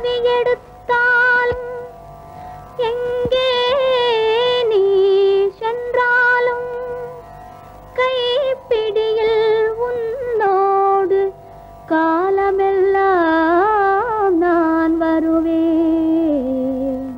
பிறவி எடுத்தாலும் எங்கே நீ சென்றாலும் கைப்பிடியில் உன்னோடு காலமெல்லாம் நான் வருவேன்,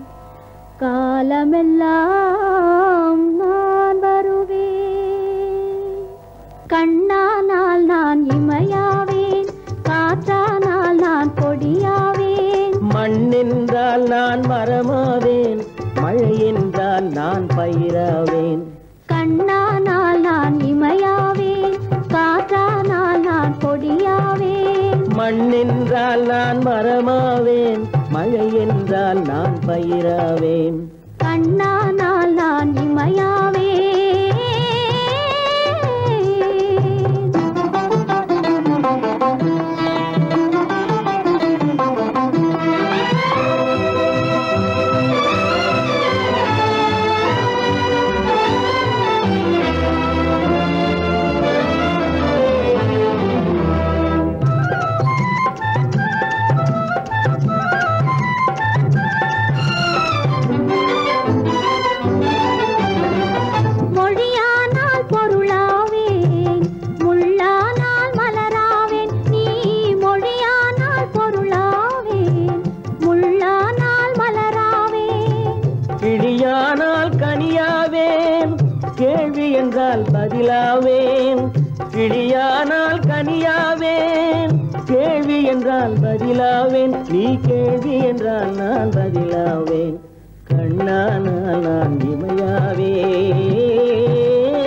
காலமெல்லாம் நான் வருவேன். கண்ணானால் நான் இமையாவேன், காற்றானால் நான் கொடியாவேன். மண்ணென்றால் நான் மரமாவேன், மழை என்றால் நான் பயிராவேன். கண்ணானால் நான் இமையாவேன், காற்றானால் நான் கொடியாவேன். மண்ணென்றால் நான் மரமாவேன், மழை என்றால் நான் பயிராவேன். கண்ணானால் நான் இமையாவேன். கேள்வி என்றால் பதிலாவேன், கிளியானால் கனியாவேன். கேள்வி என்றால் பதிலாவேன், நீ கேள்வி என்றால் நான் பதிலாவேன். கண்ணானால் நான் இமையாவேன்.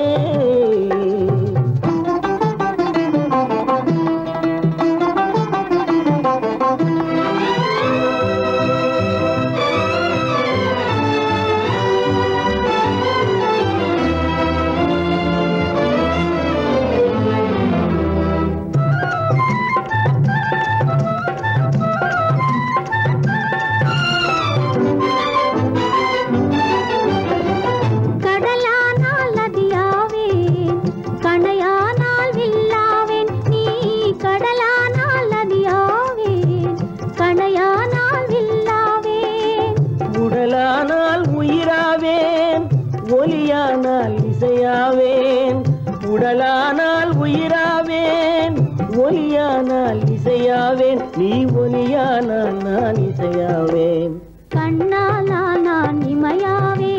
ஒலியானால் இசையாவேன், உடலானால் உயிராவேன். ஒலியானால் இசையாவேன், நீ ஒலியானால் நான் இசையாவேன். கண்ணானால் நான் இமையாவேன்.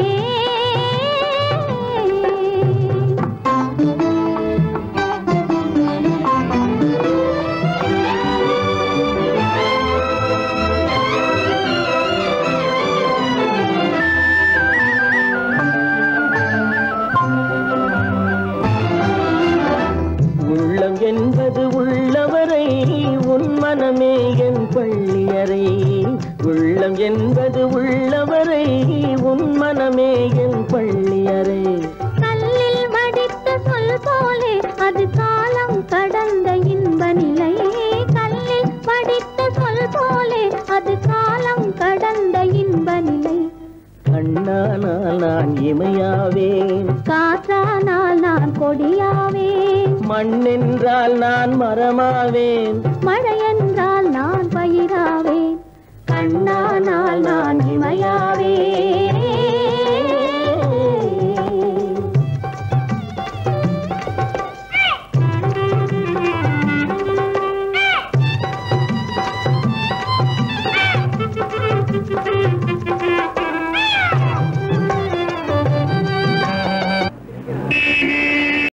என்பது உள்ளவரை உன் மனமே என் பள்ளியறை. உள்ளம் என்பது உள்ளவரை உன் மனமே என் பள்ளியறை. கல்லில் வடித்த சொல் போலே அது காலம் கடந்த இன்ப நிலை. கல்லில் வடித்த சொல் போலே அது காலம் கடந்த இன்ப நிலை. கண்ணானால் நான் இமையாவேன், காற்றானால் நான் கொடியாவேன். மண்ணென்றால் நான் மரமாவேன், மழையென்றால்